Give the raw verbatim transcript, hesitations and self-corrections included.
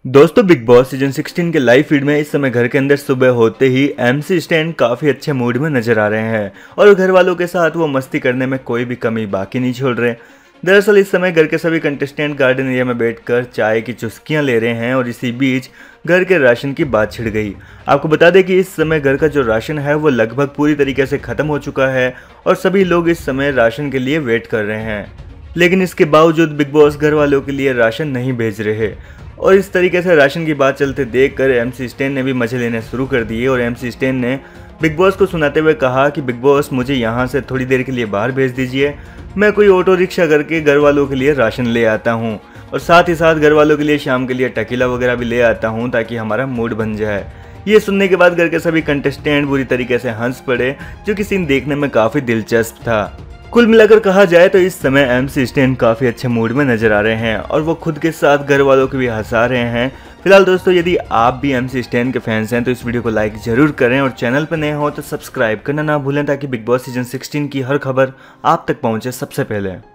दोस्तों big boss season सोलह के लाइव फीड में इस समय घर के अंदर सुबह होते ही एमसी स्टैन काफी अच्छे मूड में नजर आ रहे हैं और घर वालों के साथ वो मस्ती करने में कोई भी कमी बाकी नहीं छोड़ रहे। दरअसल इस समय घर के सभी कंटेस्टेंट गार्डन एरिया में बैठकर चाय की चुस्कियां ले रहे हैं और इसी बीच घर के राशन की बात छिड़ गई। आपको बता दें कि इस समय घर का जो राशन है वो लगभग पूरी तरीके से खत्म हो चुका है और सभी लोग इस समय राशन के लिए वेट कर रहे हैं, लेकिन इसके बावजूद बिग बॉस घर वालों के लिए राशन नहीं भेज रहे। और इस तरीके से राशन की बात चलते देखकर एमसी स्टैन ने भी मजे लेने शुरू कर दिए और एमसी स्टैन ने बिग बॉस को सुनाते हुए कहा कि बिग बॉस मुझे यहाँ से थोड़ी देर के लिए बाहर भेज दीजिए, मैं कोई ऑटो रिक्शा करके घर वालों के लिए राशन ले आता हूँ और साथ ही साथ घर वालों के लिए शाम के लिए टकीला वगैरह भी ले आता हूँ ताकि हमारा मूड बन जाए। ये सुनने के बाद घर के सभी कंटेस्टेंट बुरी तरीके से हंस पड़े, जो कि सीन देखने में काफ़ी दिलचस्प था। कुल मिलाकर कहा जाए तो इस समय एमसी स्टैन काफ़ी अच्छे मूड में नजर आ रहे हैं और वो खुद के साथ घर वालों को भी हंसा रहे हैं। फिलहाल दोस्तों, यदि आप भी एमसी स्टैन के फैंस हैं तो इस वीडियो को लाइक जरूर करें और चैनल पर नए हो तो सब्सक्राइब करना ना भूलें ताकि बिग बॉस सीजन सोलह की हर खबर आप तक पहुंचे सबसे पहले।